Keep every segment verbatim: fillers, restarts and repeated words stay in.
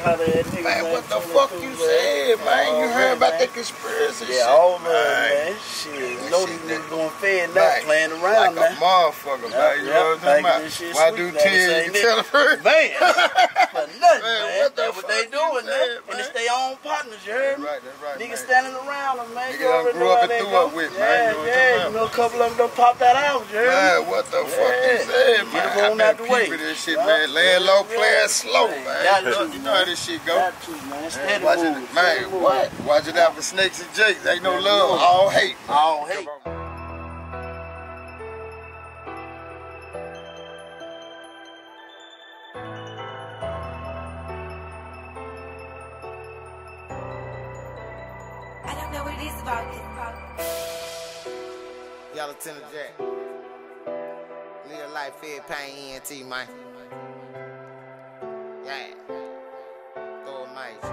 holler at niggas. Man, what the fuck you said, man? You heard about that conspiracy shit? Yeah, all of it, man. Shit, you know these niggas going fed now, playing around, man. Like a motherfucker, man. You know what I'm talking about? Why do ten? You tell her, man. For nothing, man. That's what they doing, man. And it's their own partners, you heard me? Right, that's right, man. Niggas standing around them, man. You already know how they go. Yeah, yeah. You know, a couple of them done popped that out, you heard me? Man, what the fuck you said, man? Get them on out the way. This shit, man. Laying low, playing slow, man. You know how this shit go. Got to, man. Steady Watch move. it, man. What? Watch it out for snakes and jakes. Ain't no love, all hate. All hate. I don't know what it is about it. Yela TenneJack. Live life, fed pain, E N T, man. Yeah. Throw a mic.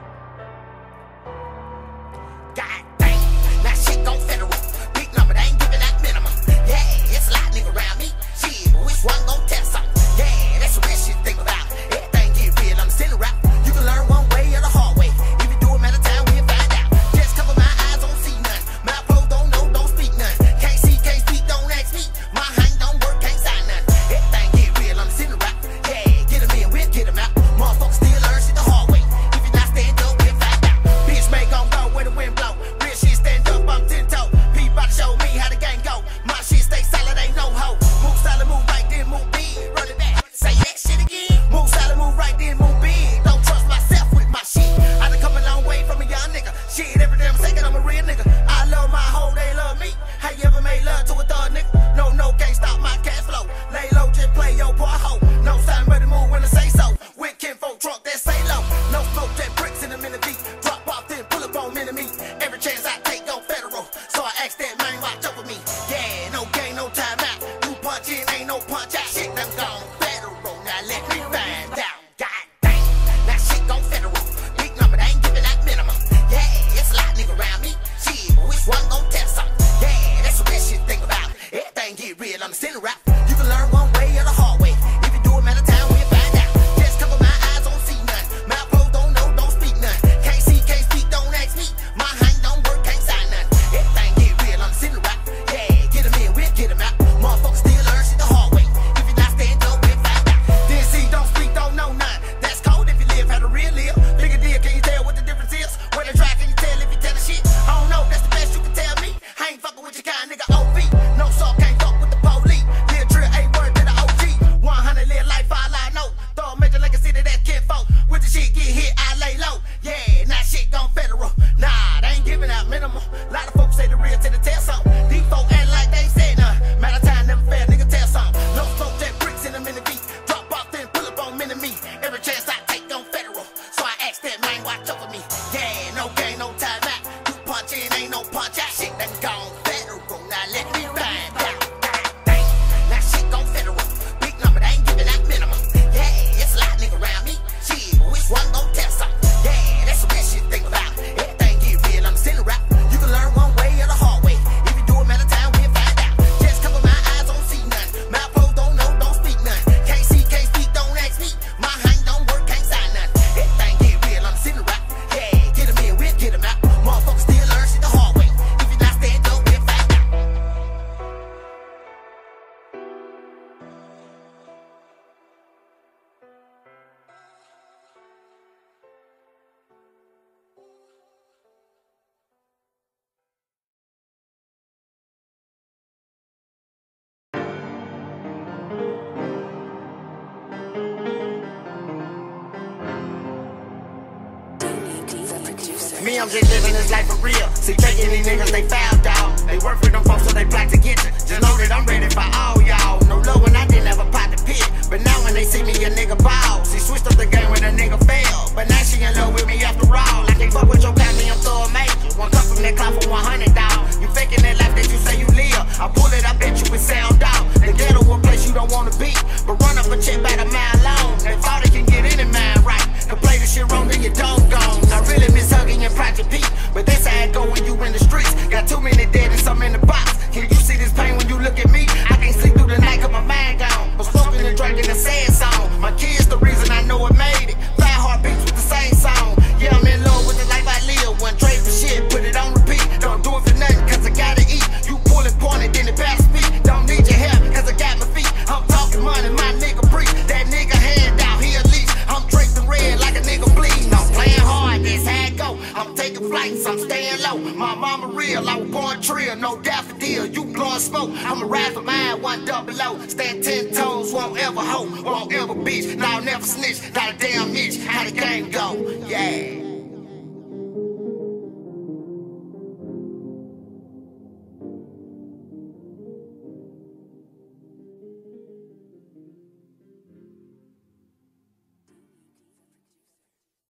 God dang, now shit gon' federal. Big number, they ain't giving that minimum. Yeah, it's a lot nigga around me. Shit, but which one gon' test something? Yeah, that's what this shit think about. Everything get real, I'm still rap. You can learn one way or the hard way. If you do it matter time, we'll find out. Just cover my eyes, don't see none. My pros don't know, don't speak none. Can't see, can't speak, don't ask me. My hand don't work, can't sign none. Everything get real, I'm still rap. Yeah, get them in, we'll get them out. Motherfuckers still learn shit the hard way. If you not stand up, we'll find out. Bitch may gon' go where the wind blow. Real shit stand up, I'm ten toe. People about to show me how the game go. My shit stay solid, ain't no hoe. Move solid, move right, then move big. Run it back, say that shit again. Move solid, move right, then move big. Don't trust myself with my shit. I done come a long way from a young nigga. Shit, every damn second I'm a real nigga. I love my hoe, they love me. How you ever made love to a thug nigga? No, no, can't stop my cash flow. Lay low, just play your poor hoe. No sign, ready to move when I say so. With kinfolk trunk, that say low. No smoke, that bricks in a minute deep. Drop off, then pull up on minute meat. Every chance I take on federal. So I ask that man, watch over me. Yeah, no game, no time out. You punch in, ain't no punch out. Shit, I'm gone federal. Now let me find out. God dang, now shit gon' federal. Big number, they ain't giving that minimum. Yeah, it's a lot nigga around me. Shit, but which one gon' test something? Yeah, that's what this shit think about. Everything get real, I'm still rap. You can learn one way or the hard way. If you do it matter time, we'll find out. Just cover my eyes, don't see none. My pros don't know, don't speak none. Can't see, can't speak, don't ask me. My hand don't work, can't sign none. Everything get real, I'm still rap. Yeah, get them in, we'll get them out. Motherfuckers still learn shit the hard way. If you not stand up, we'll find out. Then see, don't speak, don't know none. That's cold if you live, how the real live. Bigger deal, can you tell what the difference is? When they try, can you tell if you tell the shit? I don't know, that's the best you can tell me. I ain't fucking with your kind, nigga, O V. No salt, can't fuck with the police. Live drill, ain't word to the O G. one hundred live life, all I know. Throw a major legacy to that kid folk. With the shit get hit, I lay low. Yeah, now shit gone federal. Nah, they ain't giving out minimum. Lot of folks say the real to the tell something. These folk act like they say nah. Matter time never fair, nigga tell something. No smoke, that bricks in a minute beat. Drop off, then pull up on minute me. Every chance I take on federal. So I ask that man, watch over me. Yeah, no game, no time out. You punch in, ain't no punch out. Shit done gone federal. Now let me find out. God dang, now shit gone federal. Big number, they ain't giving that minimum. Yeah, it's a lot nigga around me. Shit, but which one gon' test something? Yeah, that's what this shit think about. Everything get real, I'm still rap. You can learn one way or the hard way. If you do it matter time, we'll find out. Just cover my eyes, don't see none. My pros don't know, don't speak none. Can't see, can't speak, don't ask me. My hand don't work, can't sign none. Everything get real, I'm still rap. Yeah, get them in, we'll get them out. Motherfuckers still learn shit the hard way. If you not stand up, we'll find out. Me, I'm just living this life for real. See, taking these niggas, they foul, dog. They work for them folks, so they black to get you. Just know that I'm ready for all y'all. No love when I didn't have a pot to pick. But now when they see me, a nigga ball. She switched up the game when a nigga failed. But now she in love with me after all. I can't fuck with your family, I'm so amazing. One cup from that clock for one hundred, dog. You faking that life that you say you live. I pull it, I bet you it sound dog. The ghetto a place you don't wanna be. But run up a check by the mile long. They thought they can get any man right. To play the shit wrong, then you don't go. I really miss hugging your Project P. But that's how it go when you in the streets. Got too many dead and some in the box. Can you see this pain when you look at me? I can't sleep through the night cause my mind gone. I'm smoking and drinking a sad song. My kids the reason I know it made it. Five heartbeats with the I'm taking flights, I'm staying low. My mama real, I was born trill, no daffodil. You blowing smoke, I'ma ride for mine, one double O. Stand ten toes, won't ever hoe, won't ever bitch. Now never snitch, not a damn bitch. How the game go? Yeah.